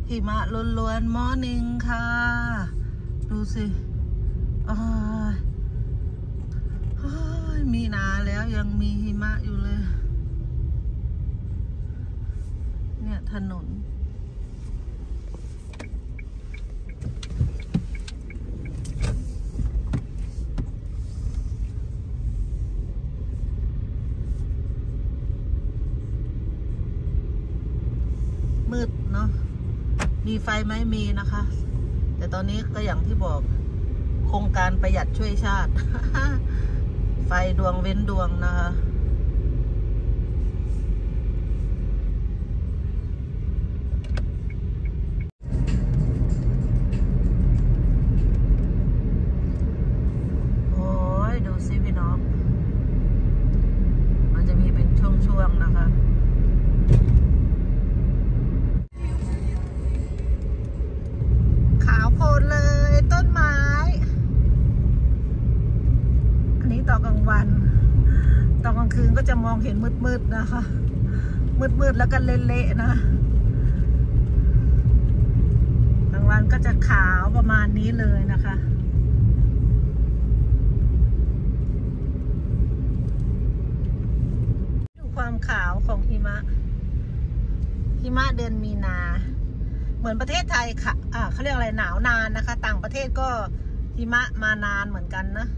หิมะล้วนๆมอร์นิ่งค่ะดูสิมีนาแล้วยังมีหิมะอยู่เลยเนี่ยถนนมืดเนาะมีไฟไหมมีนะคะแต่ตอนนี้ก็อย่างที่บอกโครงการประหยัดช่วยชาติ ไฟดวงเว้นดวงนะคะโอ้ยดูสิพี่น้องมันจะมีเป็นช่วงๆนะคะขาวโพลนเลยต้นไม้อันนี้ตอนกลางวันตอนกลางคืนก็จะมองเห็นมืดๆนะคะมืดแล้วก็เละๆนะกลางวันก็จะขาวประมาณนี้เลยนะคะดูความขาวของหิมะเดือนมีนาเหมือนประเทศไทยค่ะเขาเรียกอะไรหนาวนานนะคะต่างประเทศก็หิมะมานานเหมือนกันนะ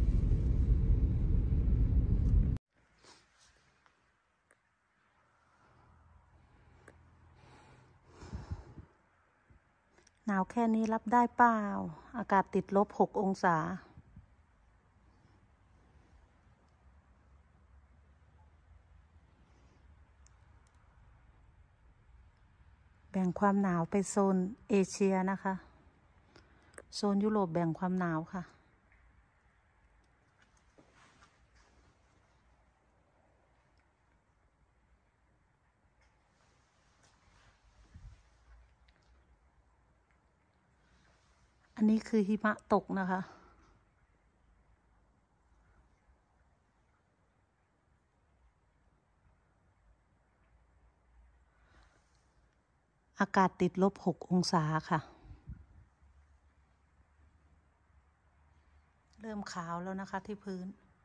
หนาวแค่นี้รับได้เปล่าอากาศติดลบ6 องศาแบ่งความหนาวไปโซนเอเชียนะคะโซนยุโรปแบ่งความหนาวค่ะอันนี้คือหิมะตกนะคะอากาศติดลบ6 องศาค่ะเริ่มขาวแล้วนะคะที่พื้น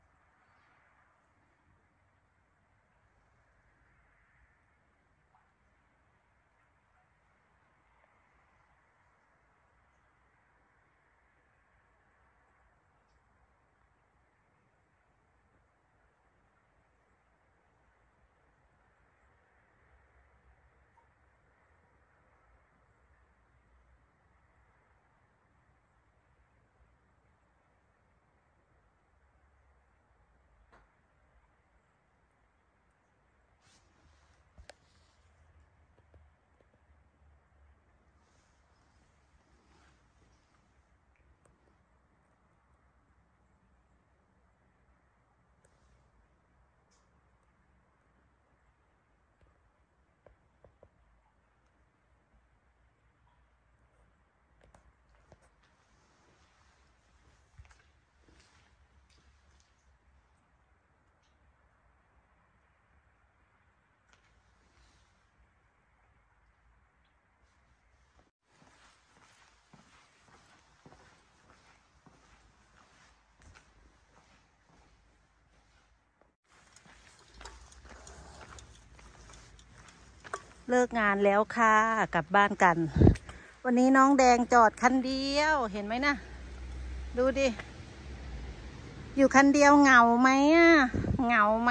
เลิกงานแล้วค่ะกลับบ้านกันวันนี้น้องแดงจอดคันเดียวเห็นไหมนะดูดิอยู่คันเดียวเหงาไหมเหงาไหม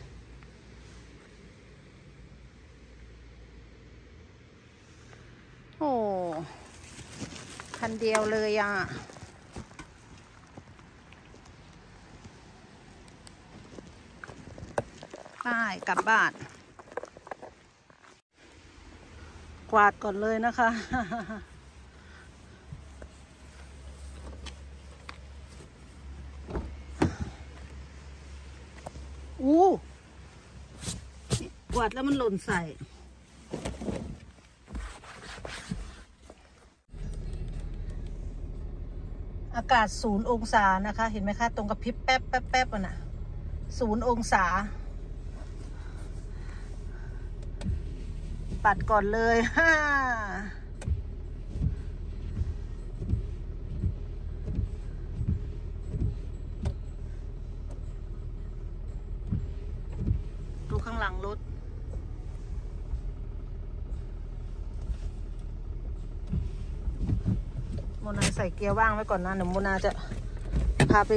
โอ้คันเดียวเลยไปกลับบ้านกวาดก่อนเลยนะคะกวาดแล้วมันหล่นใส่อากาศ0 องศานะคะเห็นไหมคะตรงกับพริบแป๊บน่ะ0 องศาปัดก่อนเลยรถโมนาใส่เกียร์ว่างไว้ก่อนนะเดี๋ยวโมนาจะพาไป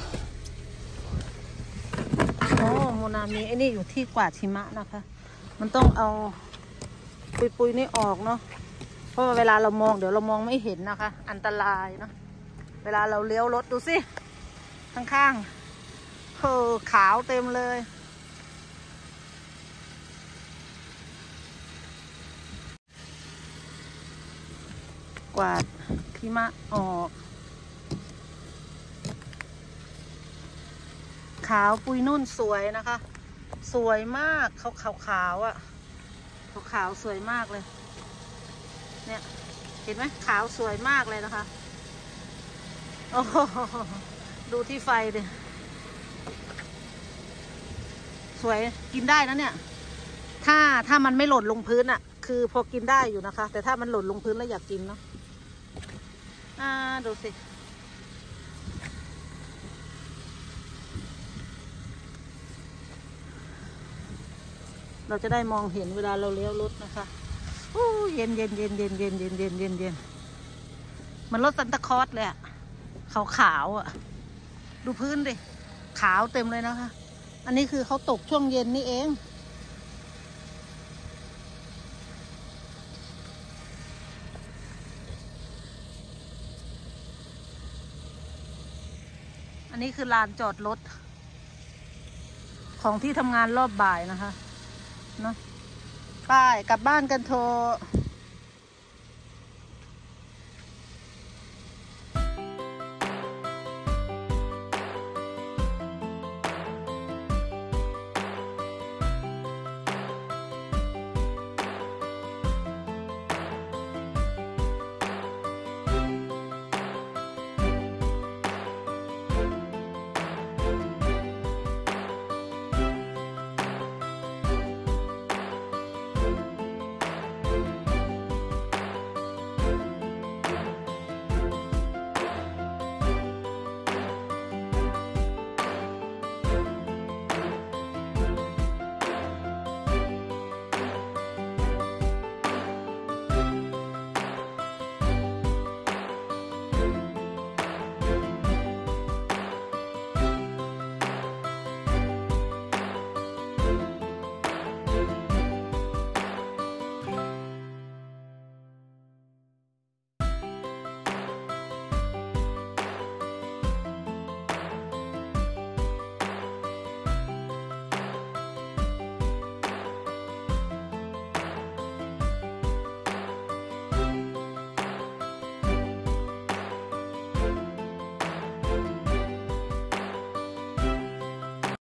โอ้โมนามีไอ้นี่อยู่ที่กวาดหิมะนะคะมันต้องเอาปุยนี่ออกเนาะเพราะว่าเวลาเรามองเดี๋ยวเรามองไม่เห็นนะคะอันตรายเนาะเวลาเราเลี้ยวรถดูสิข้างๆขาวเต็มเลยกวาดหิมะออกขาวปุยนุ่นสวยนะคะสวยมากขาวอ่ะขาวสวยมากเลยเนี่ยเห็นไหมขาวสวยมากเลยนะคะโอ้โหดูที่ไฟดิสวยกินได้นะเนี่ยถ้ามันไม่หล่นลงพื้นอ่ะคือพอกินได้อยู่นะคะแต่ถ้ามันหล่นลงพื้นแล้วอยากกินเนาะดูสิเราจะได้มองเห็นเวลาเราเลี้ยวรถนะคะเย็นมันรถซันตาคลอสเลยอะขาวอ่ะดูพื้นดิขาวเต็มเลยนะคะอันนี้คือเขาตกช่วงเย็นนี่เองอันนี้คือลานจอดรถของที่ทำงานรอบบ่ายนะคะเนาะป้ายกลับบ้านกันโทร